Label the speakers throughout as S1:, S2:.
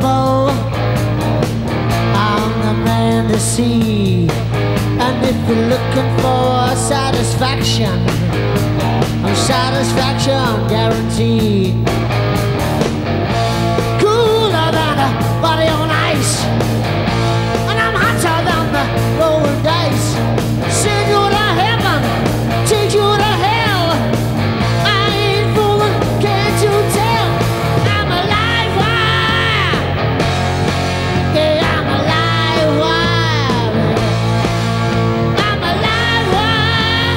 S1: unavailable. I'm the man to see. And if you're looking for satisfaction, a satisfaction guaranteed. Cooler than a body on ice, and I'm hotter than the rolling dice. Send you to heaven, take you to hell. I ain't fooling, can't you tell? I'm a live wire. Yeah, I'm a live wire. I'm a live wire.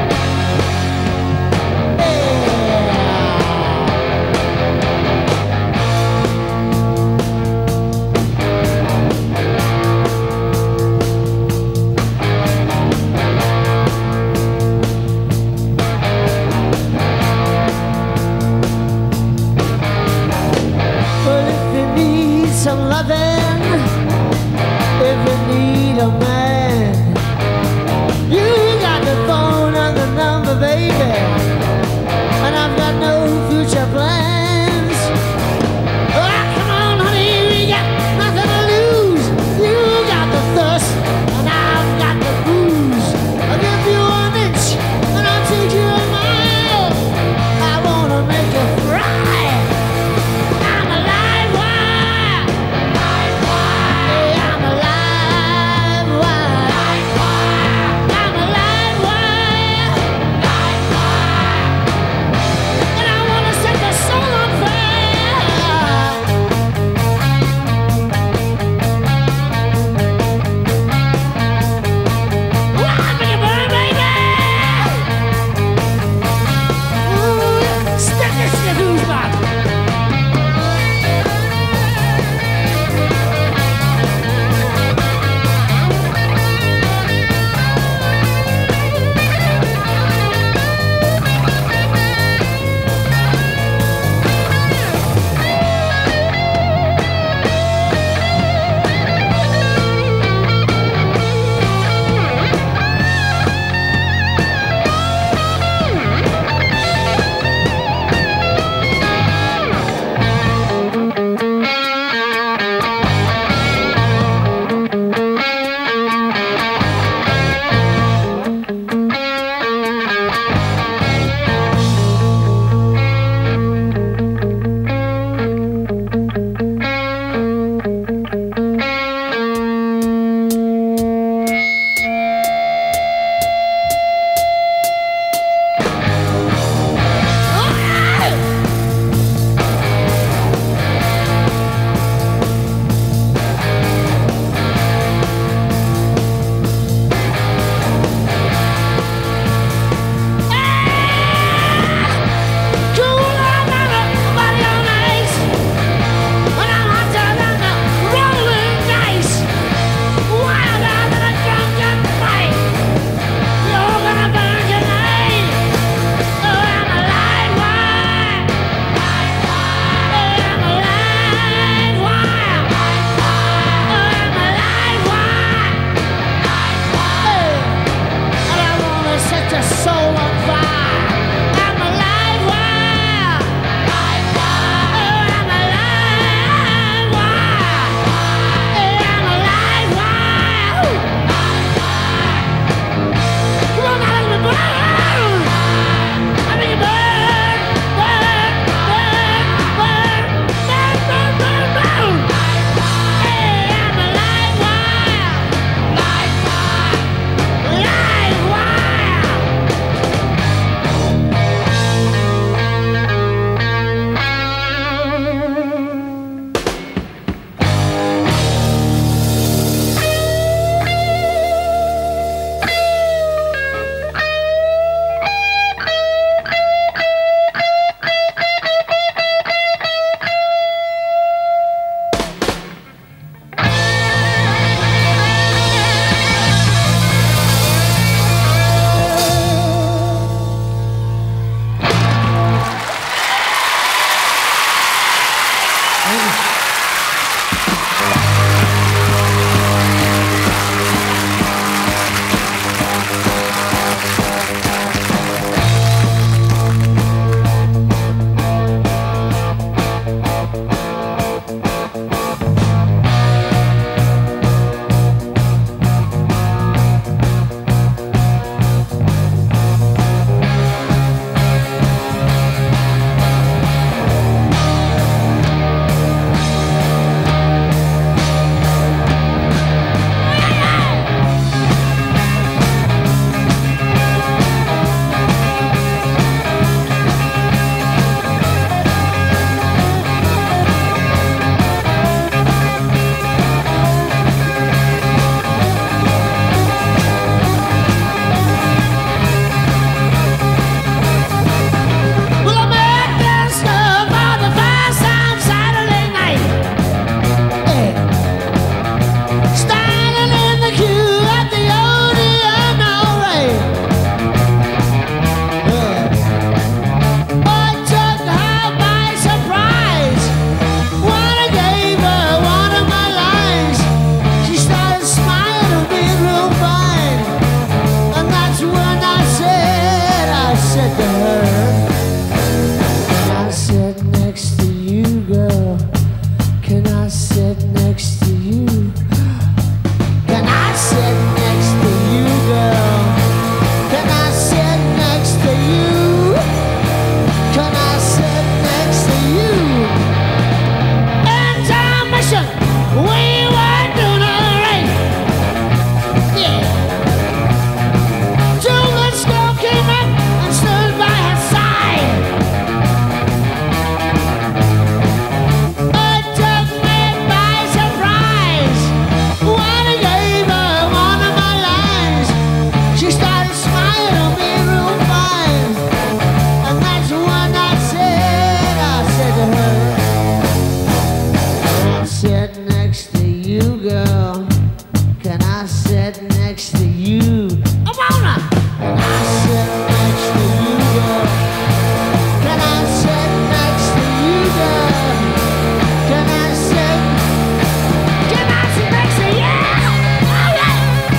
S1: Well, if you need some loving, if you need a man, you got the phone and the number, baby. And I've got no future plans. Oh, come on, honey, we got nothing to lose. You got the thirst, and I've got the booze. I'll give you an inch, and I'll take you a mile. I wanna make you fry. I'm a live wire. Live you, girl? Can I sit next to you? I wanna. Can I sit next to you, girl? Can I sit next to you, girl? Can I sit? Can I sit next to you? All right.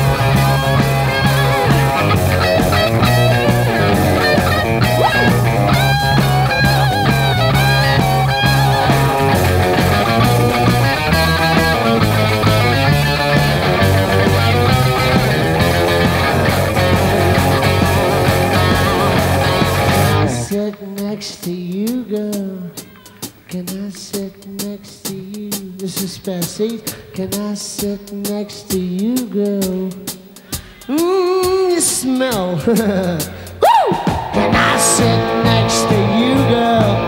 S1: Sit next to you, girl. Can I sit next to you? This is Despacito. Can I sit next to you, girl? Mmm, you smell. Woo! Can I sit next to you, girl?